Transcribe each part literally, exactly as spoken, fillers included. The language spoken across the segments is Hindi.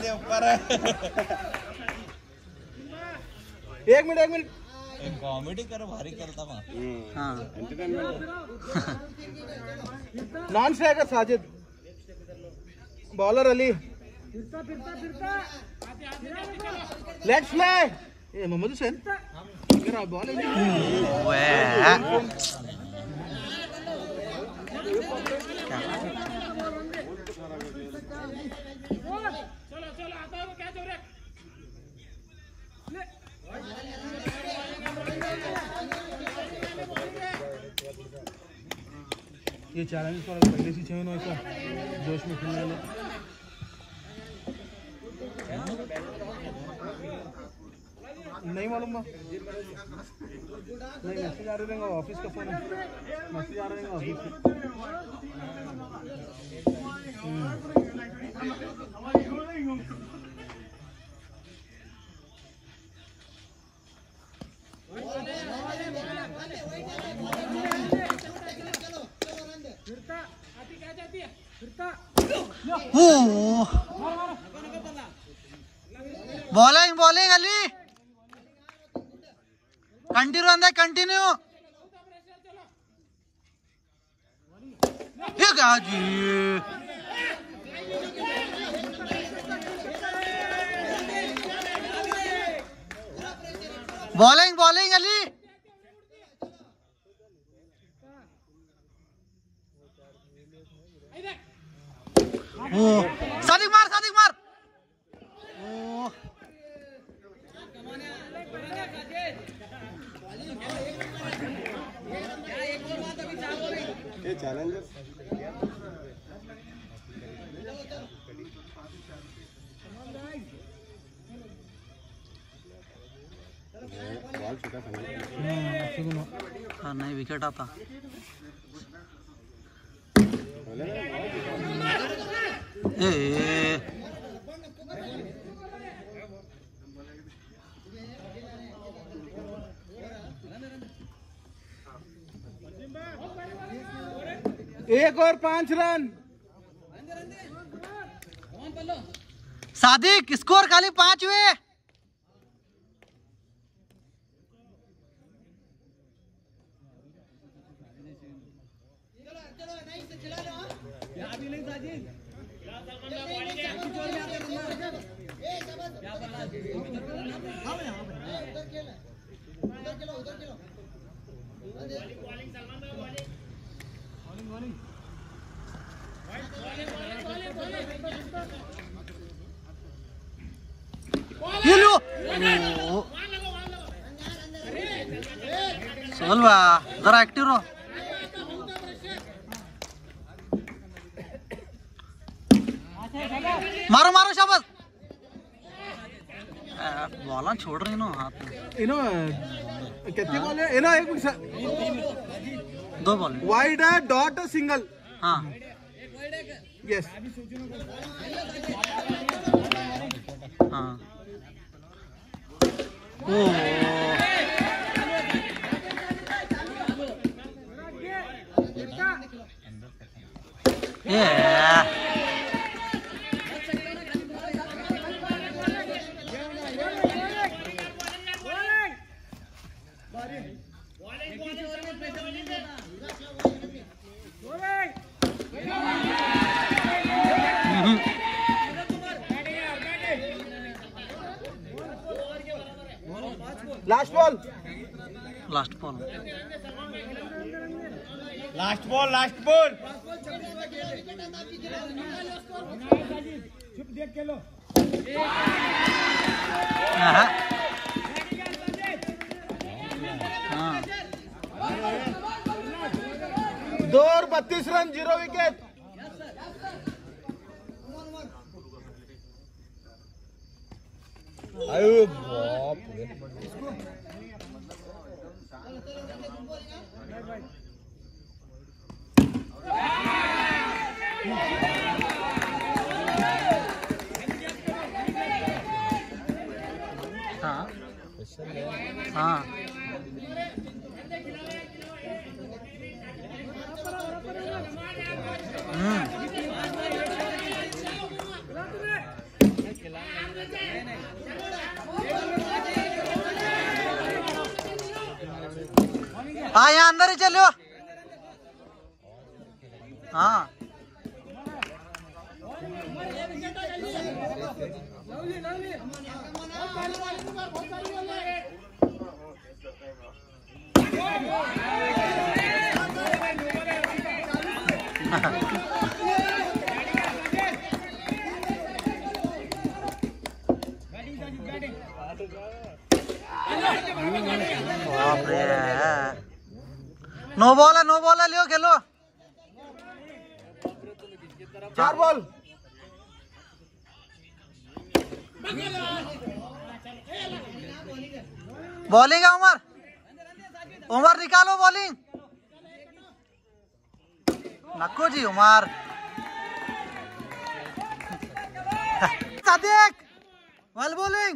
बंदे ऊपर है। एक मिनट एक मिनट कॉमेडी करो भारी करता वहाँ। हाँ non striker Sajid, bowler Ali, let's play. ये मोहम्मद हुसैन बॉल ये चैलेंज थोड़ा पहले से चाहिए ना ऐसा जोश में खेलने वाले। नहीं मालूम नहीं मैसेज आ रहे ऑफिस का फोन है, मैसेज आ रहे ऑफिस का। बॉलिंग बॉलिंग अली कंटिन्यू अंदर कंटिन्यू। ये क्या जी बॉलिंग बॉलिंग अली। ओ सादिक मार सादिक मार। ओ ये चैलेंजर बॉल छूटा था हाँ नहीं विकेट आता। ए एक और पांच रन। सादिक स्कोर खाली पांच हुए। ये लो सोलवा जरा एक्टिव रहो। मारो मारो शाबाश। बॉल छोड़ रही ना हाथ में। इनो कितनी बॉल है? इनो एक मिनट दो बॉल वाइड है डॉट सिंगल। हाँ यस हाँ ओ ये last ball last ball last ball last ball चुप देख के लो। हाँ दो और बत्तीस रन जीरो विकेट। अरे बाप रे हाँ हाँ हम्म हाँ यहाँ अंदर ही चलियो। हाँ नो बॉल है, नो बॉल है, लियो खेलो। चार बॉल। बॉलिंग है उमर, उमर निकालो बॉलिंग। नक्को जी उमर। Sadiq well bowling.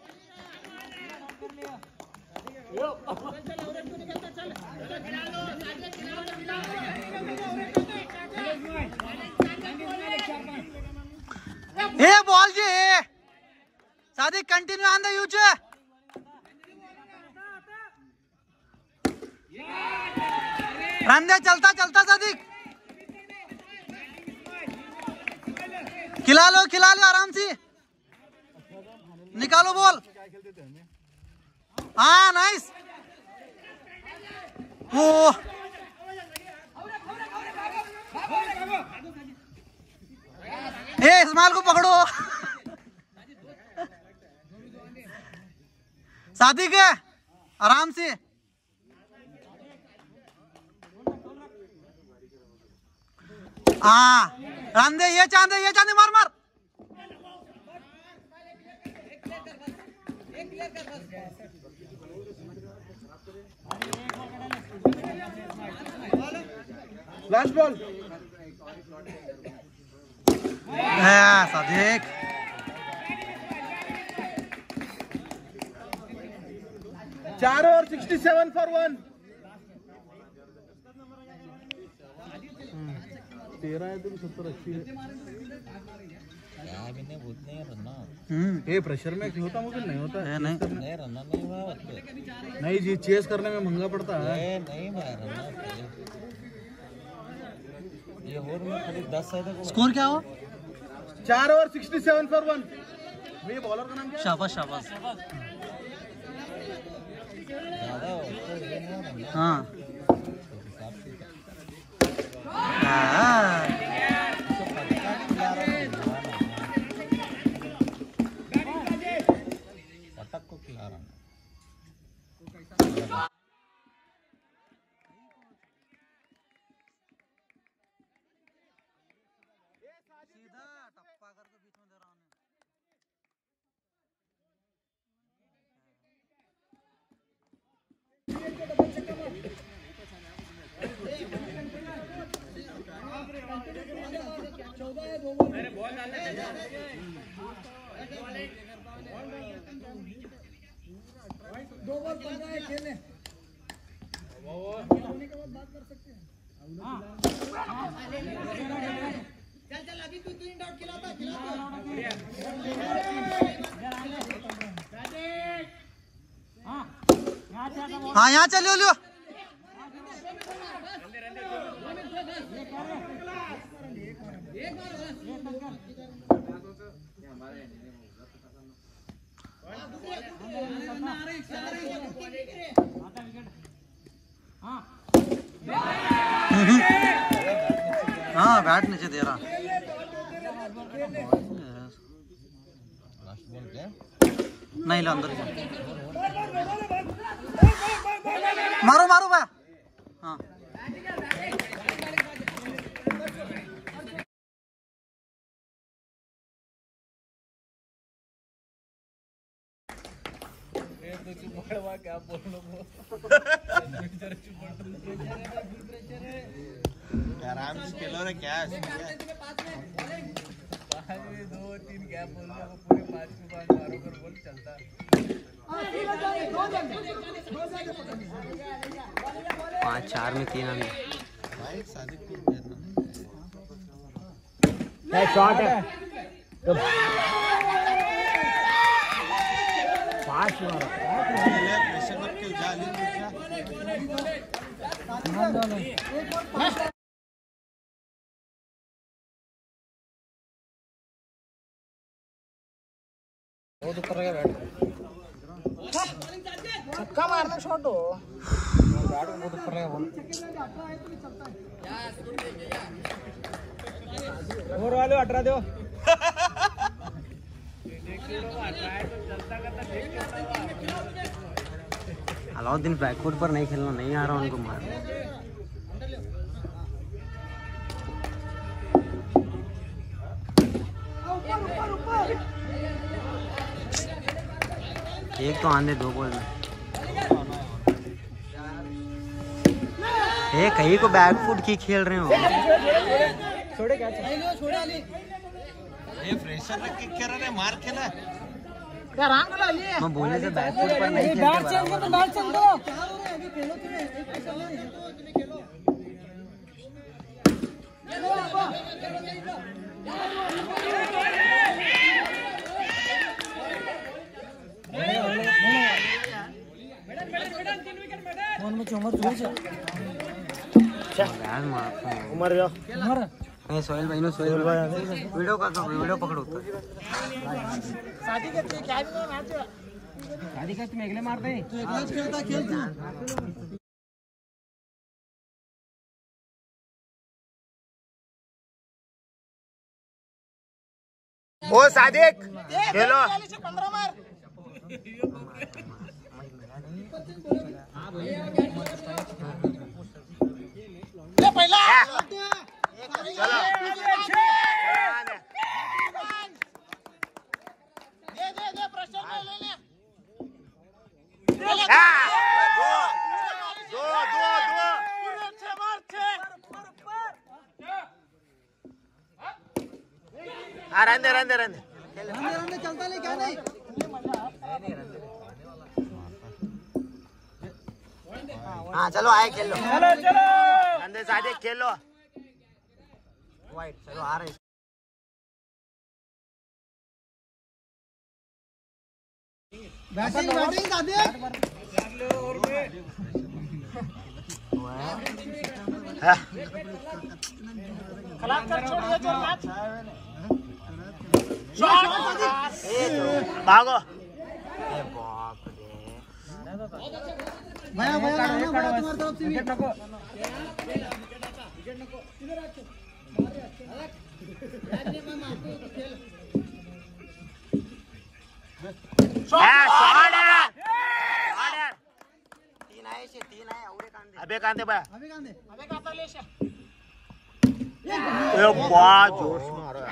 हे बॉल जी Sadiq continue on the use. Run दे, चलता चलता सादिक। खिला लो खिला लो आराम से, निकालो बॉल। हाँ नाइस। वो ए इस्माइल को पकड़ो। सादिक है आराम से। हाँ रन दे, ये चांद ये चांद मार मार। Last ball. सादिक चार और सिक्सटी सेवन फॉर वन। तेरह है तो सत्तर अस्सी है। ये प्रेशर में होता मुझे नहीं होता है। नहीं नहीं रनना नहीं हुआ, नहीं जी, चेस करने में महंगा पड़ता है। नहीं रनना ये और में खाली दस है तो स्कोर क्या हो? चार और सिक्सटी सेवन फॉर वन। ये बॉलर का नाम क्या है? शाबाश शाबाश। ज्यादा हो तो ये नहीं रनना। हाँ हाँ पटक को खिला रहा हूँ। सीधा टप्पा करके बीच में दे रहा हूँ। दो बॉल पंद्रह है खेलने। चल चल अभी तू तीन डॉट खिलाता खिलाता। हाँ यहाँ चलियो लियो। हाँ बैट नीचे दे रहा। लास्ट बॉल क्या? नहीं लो अंदर मारो मारो भैया। हाँ क्या बोल आराम से खेलो रे। क्या दो तीन क्या बोल रहे पूरे पाँच के बाद मारो कर बोल चलता। पाँच चार में तीन आने। भाई शादी शॉट है तो पाँच मारो। प्रेशर मत के जा ले। बहुत ऊपर लगा बैट छक्का मारना शॉट हो बैट बहुत ऊपर लगा बॉल और वाले अठारह दो अलाउद्दीन बैकफुट पर नहीं खेलना नहीं आ रहा उनको मार एक तो आंधे दो बॉल में ए कहीं को बैकफुट की खेल रहे हो छोड़े क्या छोड़ा ये फ्रेशर रख के क्या रहे मार खेला क्या राम बोला ये मैं बोले से बैकफुट पर नहीं खेलते बैट चेंज कर बैट चेंज दो क्या हो रहा है अभी खेलो तुम्हें तुम्हें खेलो फोन में उमर जो है यार मार उमर जो उमर नहीं सोहेल भाई नो सोहेल भाई वीडियो का तो वीडियो पकड़ो शादी करते क्या भी मैच शादी करते में अगले मारते हैं तू अगला खेलता खेल तू ओ सादिक खेलो पंद्रह मार ले पहला चलो दे दे दे प्रेशर में ले ले दो दो दो छह मार छह हाँ रंदे रंदे रंदे रंदे रंदे चलता ले क्या नहीं हाँ चलो आए खेल लो चलो चलो रंदे सादिक खेलो वाइट चलो आ रहे बैटिंग बैटिंग सादिक खलास कर छोड़ दे चल मैच भागो भैया भैया आना भैया तुम्हारी तरफ से विकेट नको तीन आए से तीन आए और एक आंदे अबे कांदे भैया अबे कांदे अबे काता ले से ए वाह जोर से मारो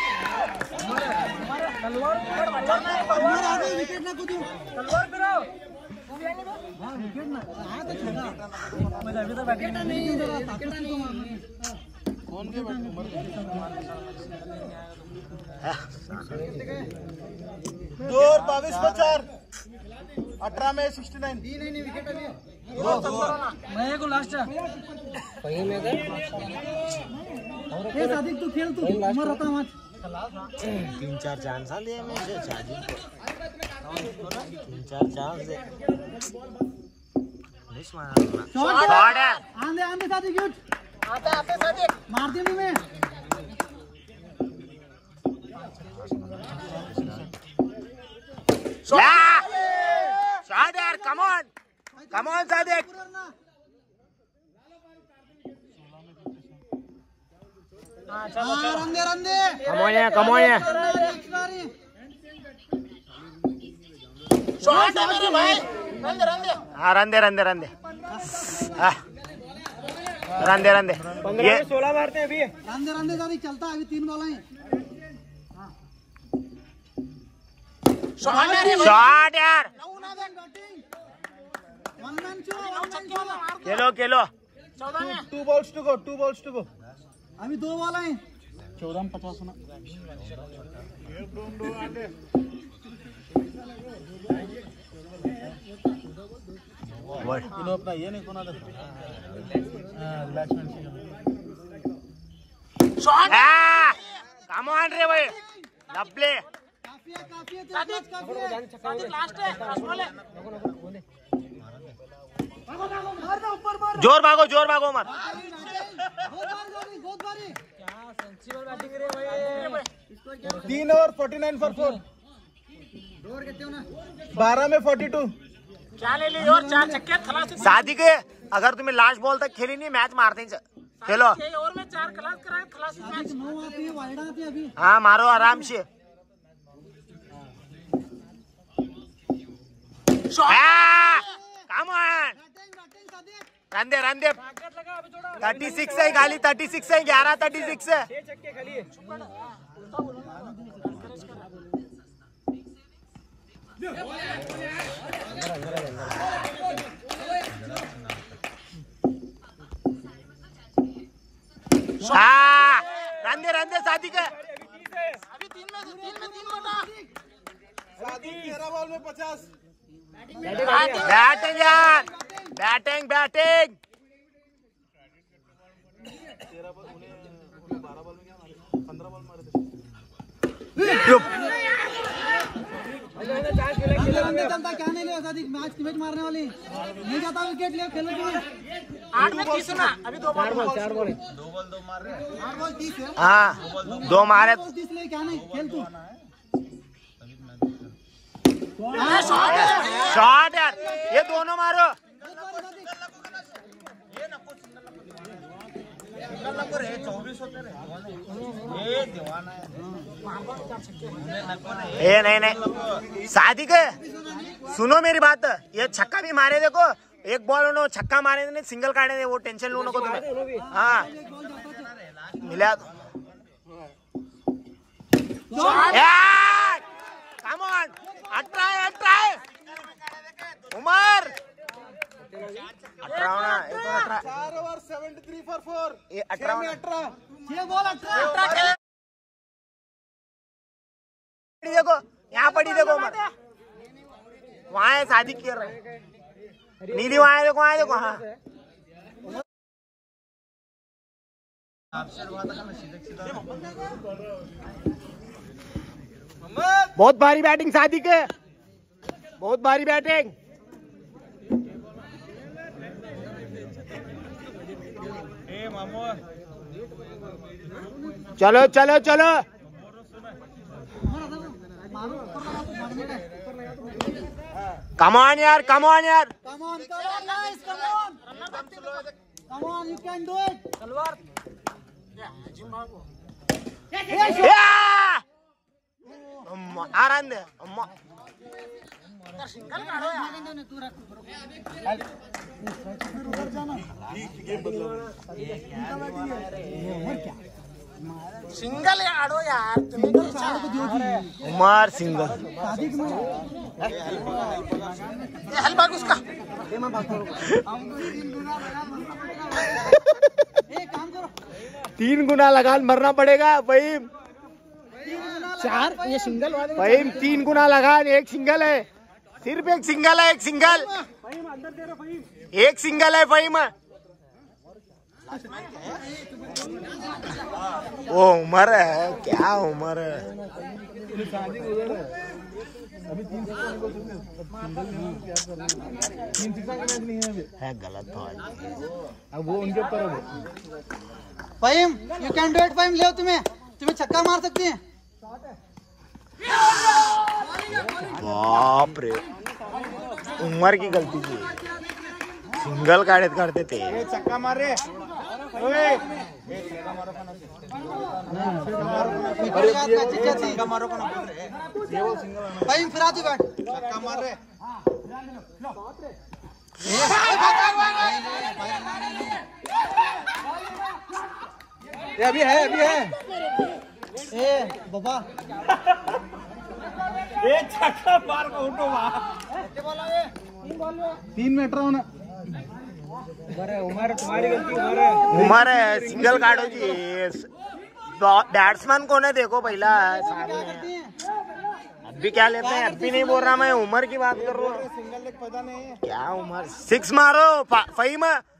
तलवार तलवार आ गई विकेट ना कूदो तलवार करो हां विकेट ना हां तो खेला मैं अभी तो बैटिंग नहीं जरा ताकत को मारना कौन के बैट उम्र दो और बाईस में चार अठारह में सिक्सटी नाइन तीन नहीं विकेट अभी मैं को लास्ट पहिए में दे ए सादिक तू खेल तू उम्र रहता मत तीन चार चांस दे मुझे शादी तीन चार चांस दे नहीं मारा शॉट है आंदे आंदे सादिक गुड आते आते सादिक मार दे मुंह में शॉट यार come on come on Sadiq रंदे रंदे कम ऑन है कम ऑन है शॉट है मेरे भाई रंदे रंदे हाँ रंदे रंदे रंदे हाँ रंदे रंदे ये सोलह मारते हैं अभी रंदे रंदे सारी चलता है अभी तीन बॉल हैं शॉट यार one man show one man show खेलो खेलो चौदह में two balls to go two balls to go अभी दो बॉल हैं चौदह में पचास ना इन्हों अपना ये नहीं कोना रिलैक्समेंट कम ऑन रे भाई लपले काफी है काफी है तेरे पास काफी है सादिक लास्ट है लास्ट बॉल है भागो भागो मार दो ऊपर मार जोर भागो जोर भागो उमर। तीन over forty nine for four. बारह में फोर्टी टू। और चार छक्के खलास। शादी के अगर तुम्हें लास्ट बॉल तक खेली नहीं मैच मारते हैं। खेलो ओवर में चार खलास कराए खलास मैच। हाँ मारो आराम से। रन दे रन दे। थर्टी सिक्स है गाली, थर्टी सिक्स है, ग्यारह थर्टी सिक्स है। हाँ रन दे रन दे शादी के। अभी तीन में तीन में तीन बटा। तेरह बॉल में पचास। बैटिंग यार बैटिंग बैटिंग। क्या नहीं ले मैच मैच मारने वाली नहीं जाता विकेट ले खेलो आठ में तीस ना। अभी दो बॉल चार बॉल दो बॉल दो मार रहे हैं। चार बॉल तीस है। हाँ दो मारे तीस ले क्या नहीं खेल तू। शॉट यार ये दोनों मारो। ए नहीं नहीं शादी के सुनो मेरी बात। ये छक्का भी मारे देखो, एक बॉल उन्होंने छक्का मारे नहीं सिंगल काटे थे, वो टेंशन लो को तुम्हें। हाँ मिला यार कम ऑन अठारह अठारह उमर अठारह ना एक और अठारह। चार over seventy three for four. ये अठारह में अठारह। छह बॉल अठारह। देखो यहाँ पड़ी देखो उमर वहाँ है शादी कर रहे नीली वहाँ है देखो वहाँ है देखो। हाँ बहुत भारी बैटिंग शादी के, बहुत भारी बैटिंग। चलो चलो चलो कम ऑन यार कम ऑन यार। Come on, come on, guys, come on. Come on, you can do it. तलवार आराम दे अम्मा। सिंगल काढो यार। तू रख सिंगल आड़ो यार। उमर सिंगल हल भाग उसका। तीन गुना लगान मरना पड़ेगा भाई। चार ये सिंगल वाले भाई तीन गुना लगान, एक सिंगल है, सिर्फ एक सिंगल है, एक सिंगल एक सिंगल है भाई। मैं वो उमर है क्या उमर है। अभी तीन तीन मैच नहीं है अभी। है गलत तो अब वो उनके ऊपर है। Fahim you can do it. Fahim ले तुम्हें तुम्हें छक्का मार सकती है। बाप रे उमर की गलती थी, सिंगल काढत काढते ते चक्का मारे। फहीम फिर आती बैट चक्का मार रहे। ये अभी है अभी है। ए बाबा ए छक्का मार को उठो वहां। तीन मीटर होना। उमर तुम्हारी गलती उमर है। उमर है सिंगल काढो जी। बैट्समैन कौन है देखो पहला सामने। अब भी क्या लेते हैं, अब भी नहीं बोल रहा मैं, उमर की बात कर रहा हूँ। सिंगल लेग पता नहीं है क्या उमर। सिक्स मारो फहीम।